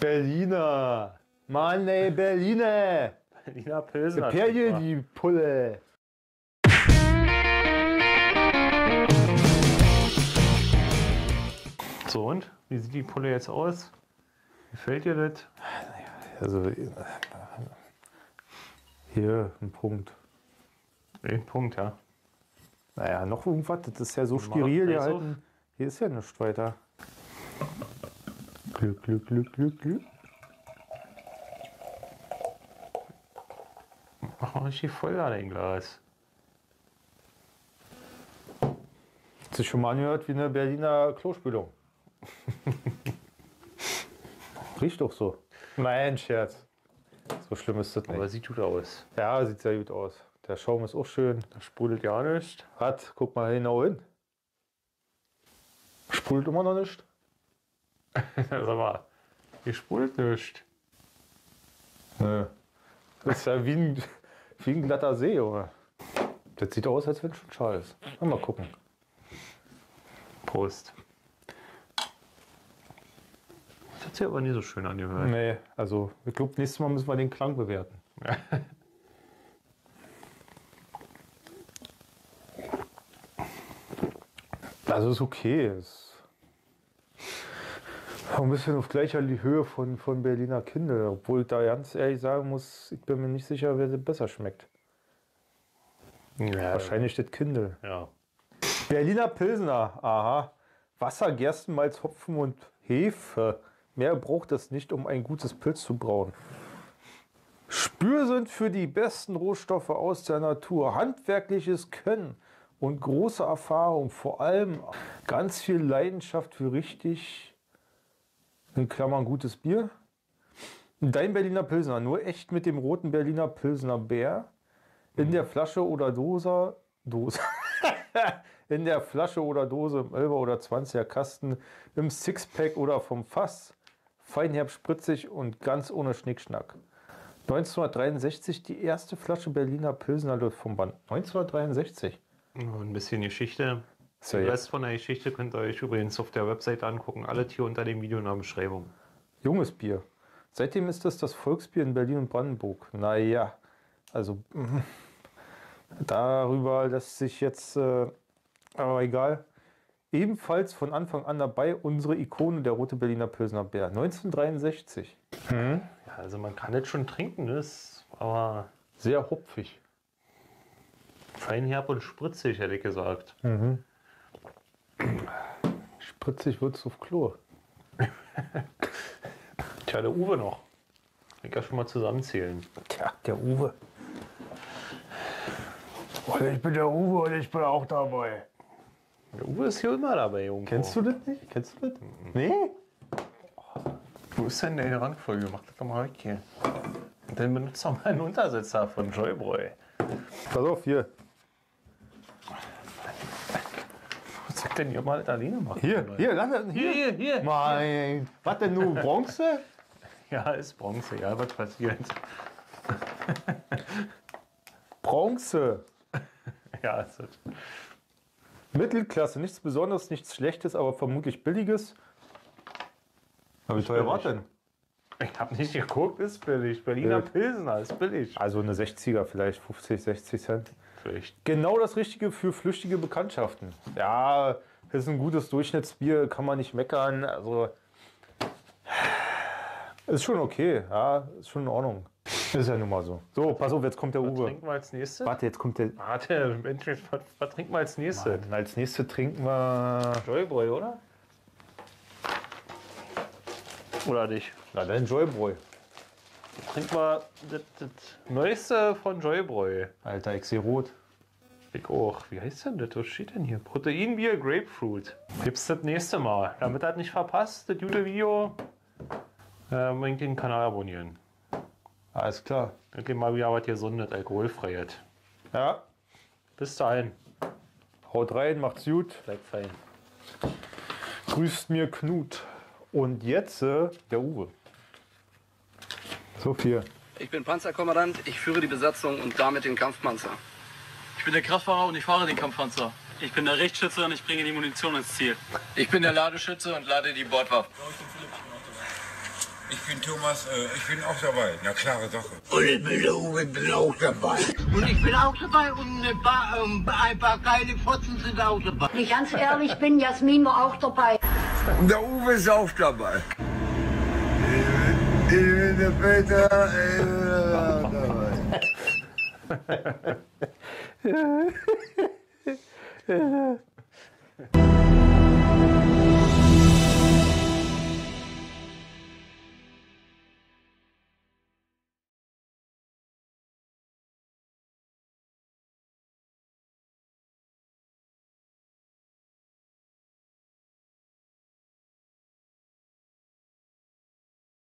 Berliner. Mann, ey, Berliner. Berliner Pilsner. Perje, die Pulle. So, und? Wie sieht die Pulle jetzt aus? Gefällt dir das? Also, hier ein Punkt. Ein Punkt, ja. Naja, noch irgendwas. Das ist ja so Mach steril gleich gehalten. Hier ist ja nichts weiter. Glück, Glück, Glück, Glück, Glück. Mach mal richtig voll da dein Glas. Hat sich schon mal angehört wie eine Berliner Klospülung. Riecht doch so. Nein, Scherz. So schlimm ist das nicht. Aber sieht gut aus. Ja, sieht sehr gut aus. Der Schaum ist auch schön. Da sprudelt ja nicht. Rat, guck mal genau hin. Sprudelt immer noch nicht. Sag mal, hier sprudelt nicht. Nö. Das ist ja wie ein glatter See, Junge. Das sieht aus, als wenn es schon schal ist. Mal gucken. Prost. Das hat sich aber nie so schön angehört. Nee, also ich glaube, nächstes Mal müssen wir den Klang bewerten. Also ist okay. Ist ein bisschen auf gleicher Höhe von Berliner Kindle. Obwohl ich da ganz ehrlich sagen muss, ich bin mir nicht sicher, wer das besser schmeckt. Ja, Wahrscheinlich das Kindle. ja. Berliner Pilsner, aha. Wasser, Gerstenmalz, Hopfen und Hefe. Mehr braucht es nicht, um ein gutes Pilz zu brauen. Spürsinn für die besten Rohstoffe aus der Natur. Handwerkliches Können und große Erfahrung. Vor allem ganz viel Leidenschaft für richtig, in Klammern gutes Bier. Dein Berliner Pilsner, nur echt mit dem roten Berliner Pilsner Bär. In der Flasche oder Dose. In der Flasche oder Dose, im 11er oder 20er Kasten, im Sixpack oder vom Fass. Feinherb, spritzig und ganz ohne Schnickschnack. 1963 die erste Flasche Berliner Pilsner läuft vom Band. 1963. Ein bisschen Geschichte. So, Den ja. Rest von der Geschichte könnt ihr euch übrigens auf der Webseite angucken. Alle hier unter dem Video in der Beschreibung. Junges Bier. Seitdem ist es das Volksbier in Berlin und Brandenburg. Naja, also darüber lässt sich jetzt, aber egal. Ebenfalls von Anfang an dabei unsere Ikone, der rote Berliner Pilsner Bär. 1963. Ja, also man kann das schon trinken, das, aber Sehr hopfig. feinherb und spritzig, hätte ich gesagt. Spritzig wird's auf Klo. Tja, der Uwe noch. Ich kann schon mal zusammenzählen. Tja, der Uwe. Ich bin der Uwe und ich bin auch dabei. Der Uwe ist hier immer dabei, Junge. Kennst du das nicht? Kennst du das? Nee? Wo ist denn der Rangfolge? Mach das doch mal weg hier. Und dann benutzt doch mal einen Untersetzer von Joybräu. Pass auf, hier. Was sagt denn ihr mal das alleine machen? Hier, lass das. Hier. Mein, was denn nur Bronze? Ja, ist Bronze, ja, was passiert. Bronze. Ja, ist es. Mittelklasse, nichts Besonderes, nichts Schlechtes, aber vermutlich Billiges. Aber wie teuer war billig. denn? Ich hab nicht geguckt, ist billig. Berliner Bild. Pilsner ist billig. Also eine 60er vielleicht, 50, 60 Cent. Vielleicht. Genau das Richtige für flüchtige Bekanntschaften. Ja, ist ein gutes Durchschnittsbier, kann man nicht meckern. Also ist schon okay, ja, ist schon in Ordnung. Ist ja nun mal so. So, pass auf, jetzt kommt der Was Uwe. trinken wir als nächstes? Warte, jetzt kommt der. Warte, Mensch, was trinken wir als nächstes? Mann, als nächstes trinken wir. Joybräu, oder? Oder nicht? Na dann Joybräu. Trinken wir das Neueste von Joybräu. Alter, ich sehe rot. Ich auch. Wie heißt denn das? Was steht denn hier? Proteinbier Grapefruit. Gibt's das nächste Mal. Damit das nicht verpasst, das gute Video, unbedingt den Kanal abonnieren. Alles klar. Endlich mal wieder was Gesundes, alkoholfreies. Ja, Bis dahin. haut rein, macht's gut. Bleibt fein. Grüßt mir Knut. Und jetzt der Uwe. So viel. Ich bin Panzerkommandant, ich führe die Besatzung und damit den Kampfpanzer. Ich bin der Kraftfahrer und ich fahre den Kampfpanzer. Ich bin der Richtschütze und ich bringe die Munition ins Ziel. Ich bin der Ladeschütze und lade die Bordwaffen. Ich bin Thomas, ich bin auch dabei. Na, klare Sache. Und ich bin der Uwe, bin auch dabei. Und ich bin auch dabei und ein paar geile Fotzen sind auch dabei. Wenn ich ganz ehrlich bin, Jasmin war auch dabei. Und der Uwe ist auch dabei. Ich bin der Peter, ich bin auch dabei.